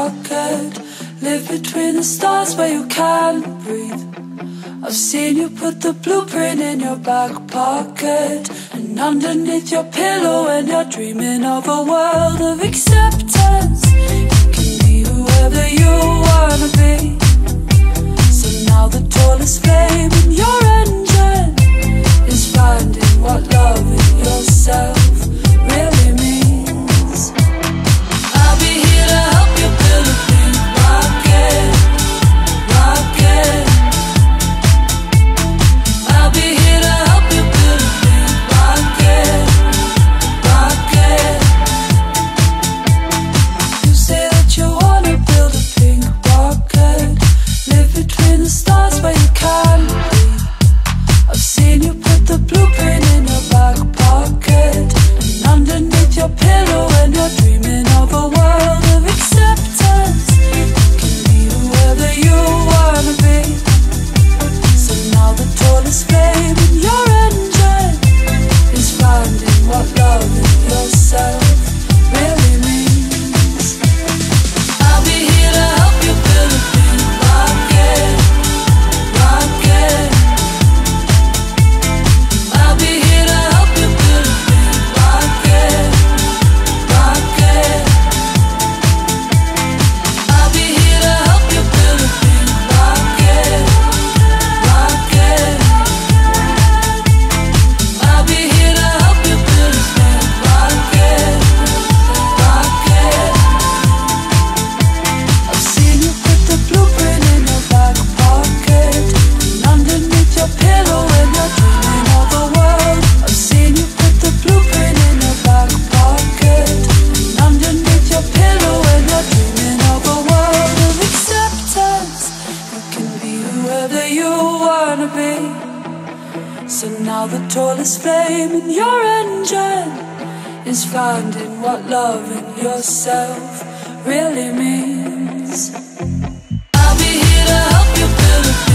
pocket. Live between the stars where you can't breathe. I've seen you put the blueprint in your back pocket, and underneath your pillow when you're dreaming of a world of acceptance. You can be whoever you wanna be. So now the tallest flame in your engine is finding what love in yourself really means. I'll be here to help you build a big rocket, rocket. I'll be here to help you build a big rocket, rocket. You say that you wanna build a pink rocket. Live between the stars where you can't be. I've seen you put the blueprint in your back pocket, and underneath your pillow when you're dreaming of a world of acceptance. You can be whoever you wanna be. So now the tallest flame in your engine is finding what love in yourself really means. I'll be here to help you build a big rocket, rocket. I'll be here to help you build a big rocket, rocket. I'll be here to help you build a big rocket, rocket. I'll be here to help you build a big rocket, rocket. I've seen you put the blueprint in your back pocket, and underneath your pillow when you're dreaming of a world. I've seen you put the blueprint in your back pocket, and underneath your pillow when you're dreaming of a world of acceptance. You can be whoever you wanna be. So now the tallest flame in your engine is finding what love in yourself really means. I'll be here to help you build a